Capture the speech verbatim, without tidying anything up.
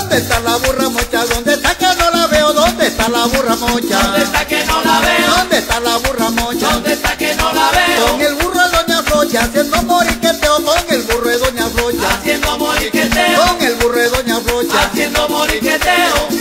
¿Dónde está la burra mocha? ¿Dónde está que no la veo? ¿Dónde está la burra mocha? ¿Dónde está que no la veo? ¿Dónde está la burra mocha? ¿Dónde está que no la veo? Con el burro de doña Flocha, haciendo moriqueteo, con el burro de doña Flocha, Haciendo moriqueteo, con el burro de doña Flocha. haciendo moriqueteo.